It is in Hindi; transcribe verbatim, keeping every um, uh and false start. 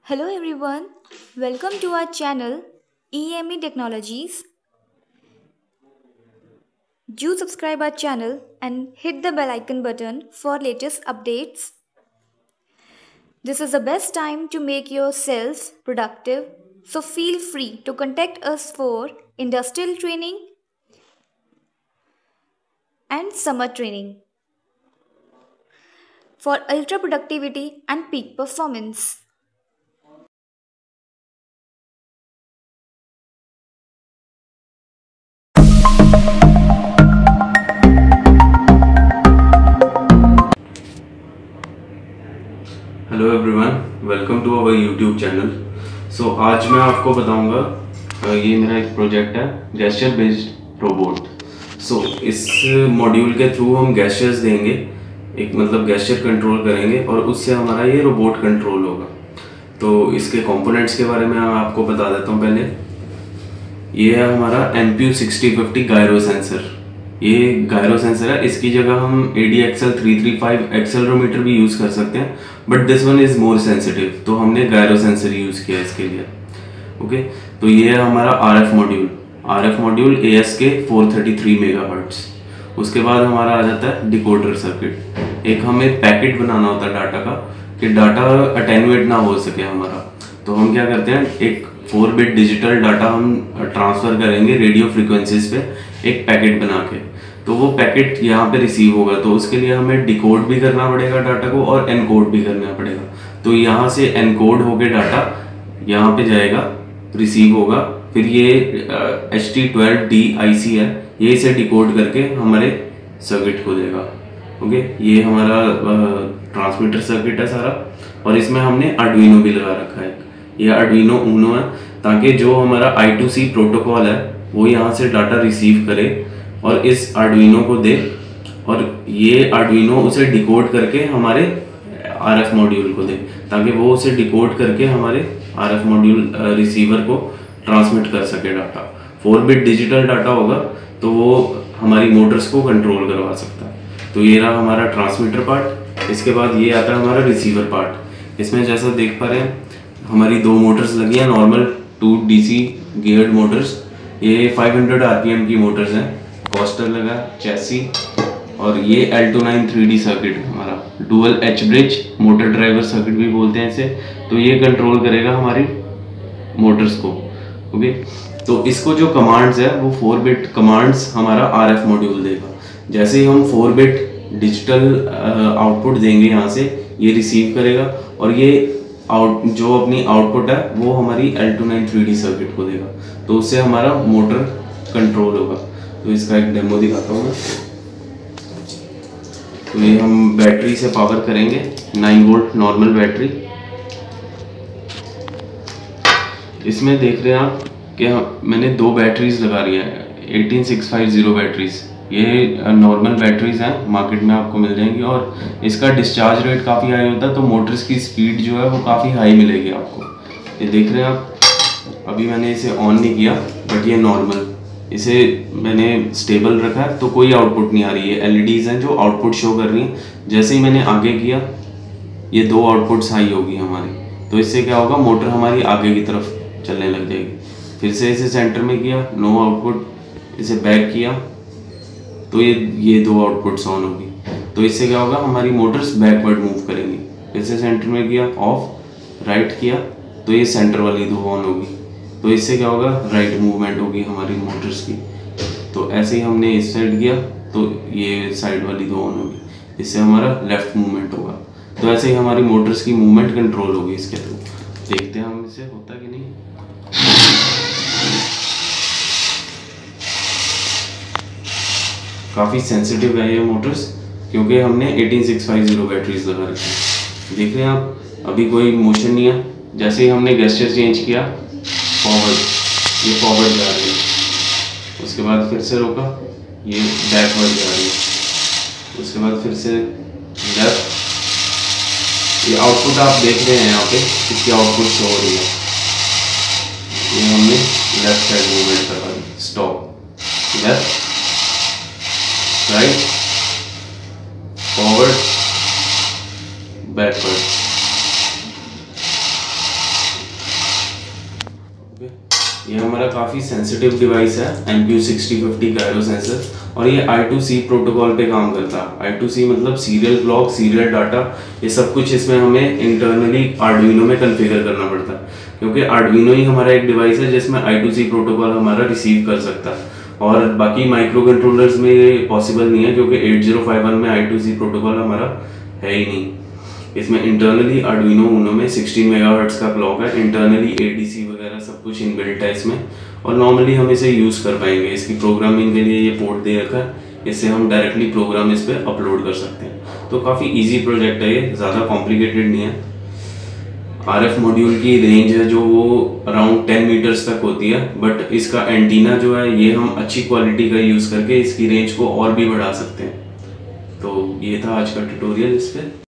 Hello everyone, welcome to our channel E M E Technologies. Do subscribe our channel and hit the bell icon button for latest updates. This is the best time to make yourselves productive, so feel free to contact us for industrial training and summer training for ultra productivity and peak performance. Hello everyone, welcome to our YouTube channel. So आज मैं आपको बताऊंगा, ये मेरा एक प्रोजेक्ट है गेस्चर बेस्ड रोबोट। सो इस मॉड्यूल के थ्रू हम गेस्चर्स देंगे, एक मतलब गेस्चर कंट्रोल करेंगे और उससे हमारा ये रोबोट कंट्रोल होगा। तो इसके कंपोनेंट्स के बारे में मैं आपको बता देता हूँ। पहले ये है हमारा M P U sixty fifty gyro sensor. ये गायरो सेंसर है, इसकी जगह हम A D X L three three five accelerometer भी यूज़ कर सकते हैं, but this one is more sensitive, तो हमने गायरो सेंसर यूज़ किया इसके लिए। ओके, तो ये है हमारा R F module. R F module A S K four thirty three megahertz. उसके बाद हमारा आ जाता है डिकोडर सर्किट। एक हमें पैकेट बनाना होता है डाटा का, कि डाटा अटेनुएट ना हो सके हमारा। तो हम क्या करते हैं, एक फोर बिट डिजिटल डाटा हम ट्रांसफ़र करेंगे रेडियो फ्रिक्वेंसीज पे एक पैकेट बना के। तो वो पैकेट यहाँ पे रिसीव होगा, तो उसके लिए हमें डिकोड भी करना पड़ेगा डाटा को और एनकोड भी करना पड़ेगा। तो यहाँ से एनकोड होके डाटा यहाँ पे जाएगा, रिसीव होगा, फिर ये H T twelve D I C है, ये इसे डिकोड करके हमारे सर्किट को देगा। ओके, ये हमारा ट्रांसमीटर सर्किट है सारा, और इसमें हमने आर्डुइनो भी लगा रखा है। ये आर्डुइनो ऊनो है, ताकि जो हमारा आई टू सी प्रोटोकॉल है वो यहाँ से डाटा रिसीव करे और इस आर्डुइनो को दे, और ये आर्डुइनो उसे डिकोड करके हमारे आर एफ मॉड्यूल को दे, ताकि वो उसे डिकोड करके हमारे आर एफ मॉड्यूल रिसीवर को ट्रांसमिट कर सके data. Four bit digital data होगा तो वो हमारी मोटर्स को कंट्रोल करवा सकता है। तो ये रहा हमारा ट्रांसमीटर पार्ट। इसके बाद ये आता है हमारा रिसीवर पार्ट। इसमें जैसा देख पा रहे हैं, हमारी दो मोटर्स लगी हैं, normal two D C geared motors. ये five hundred R P M की मोटर्स हैं। कॉस्टर लगा, चैसी, और ये L two nine three D circuit हमारा dual H bridge motor driver circuit भी बोलते हैं इसे। तो ये कंट्रोल करेगा हमारी मोटर्स को। ओके, तो इसको जो कमांड्स है वो फोर बिट कमांड्स हमारा आर एफ मॉड्यूल देगा। जैसे ही हम फोर बिट डिजिटल आउटपुट देंगे यहाँ से, ये रिसीव करेगा और ये आउट जो अपनी आउटपुट है वो हमारी L two nine three D circuit को देगा। तो उससे हमारा मोटर कंट्रोल होगा। तो इसका एक डेमो दिखाता हूँ मैं। तो ये हम बैटरी से पावर करेंगे, नाइन वोल्ट नॉर्मल बैटरी। इसमें देख रहे हैं आप कि मैंने दो बैटरीज लगा रही है, eighteen six five zero batteries. ये नॉर्मल बैटरीज हैं, मार्केट में आपको मिल जाएंगी, और इसका डिस्चार्ज रेट काफ़ी हाई होता है, तो मोटर्स की स्पीड जो है वो काफ़ी हाई मिलेगी आपको। ये देख रहे हैं आप, अभी मैंने इसे ऑन नहीं किया, बट ये नॉर्मल, इसे मैंने स्टेबल रखा है तो कोई आउटपुट नहीं आ रही है। एल ई डीज़ हैं जो आउटपुट शो कर रही हैं। जैसे ही मैंने आगे किया, ये दो आउटपुट्स हाई होगी हमारी, तो इससे क्या होगा, मोटर हमारी आगे की तरफ चलने लग जाएगी। फिर से इसे सेंटर में किया, नो आउटपुट, इसे बैक किया तो ये ये दो आउटपुट्स ऑन होगी। तो इससे क्या होगा, हमारी मोटर्स बैकवर्ड मूव करेंगी। फिर से सेंटर में किया, ऑफ, राइट किया तो ये सेंटर वाली दो ऑन होगी। तो इससे क्या होगा, राइट मूवमेंट होगी हमारी मोटर्स की। तो ऐसे ही हमने इस साइड किया तो ये साइड वाली दो ऑन होगी, इससे हमारा लेफ्ट मूवमेंट होगा। तो ऐसे ही हमारी मोटर्स की मूवमेंट कंट्रोल होगी इसके थ्रू। देखते हैं हम इसे होता कि नहीं। काफ़ी सेंसिटिव है ये मोटर्स, क्योंकि हमने eighteen six five zero batteries लगा रखी है। देख रहे हैं आप, अभी कोई मोशन नहीं है। जैसे ही हमने गेस्चर चेंज किया, फॉरवर्ड, ये फॉरवर्ड जा रही है। उसके बाद फिर से रोका, ये बैकवर्ड जा रही है। उसके बाद फिर से लेफ्ट। ये आउटपुट आप देख रहे हैं यहाँ पे, इसकी आउटपुट शो हो रही है। ये हमने लेफ्ट साइड मूवमेंट करवा दी, stop, left, right, forward, backward. ये हमारा काफ़ी सेंसिटिव डिवाइस है M Q sixty fifty gyro sensor, और ये आई टू सी प्रोटोकॉल पे काम करता है। आई टू सी मतलब सीरियल क्लॉक, सीरियल डाटा, ये सब कुछ इसमें हमें इंटरनली आर्डुइनो में कॉन्फ़िगर करना पड़ता है, क्योंकि आर्डुइनो ही हमारा एक डिवाइस है जिसमें आई टू सी प्रोटोकॉल हमारा रिसीव कर सकता है, और बाकी माइक्रो कंट्रोलर्स में ये पॉसिबल नहीं है, क्योंकि एट ज़ीरो फाइव वन में आई टू सी प्रोटोकॉल हमारा है ही नहीं। इसमें इंटरनली आर्डुइनो उनो में सिक्सटीन मेगाहर्ट्ज का क्लॉक है, इंटरनली एडीसी वगैरह सब कुछ इनबिल्ट है इसमें, और नॉर्मली हम इसे यूज़ कर पाएंगे। इसकी प्रोग्रामिंग के लिए ये पोर्ट दे रखा है, इससे हम डायरेक्टली प्रोग्राम इस पर अपलोड कर सकते हैं। तो काफ़ी इजी प्रोजेक्ट है ये, ज़्यादा कॉम्प्लिकेटेड नहीं है। आरएफ मॉड्यूल की रेंज है जो वो अराउंड टेन मीटर्स तक होती है, बट इसका एंटीना जो है ये हम अच्छी क्वालिटी का यूज़ करके इसकी रेंज को और भी बढ़ा सकते हैं। तो ये था आज का ट्यूटोरियल इस पर।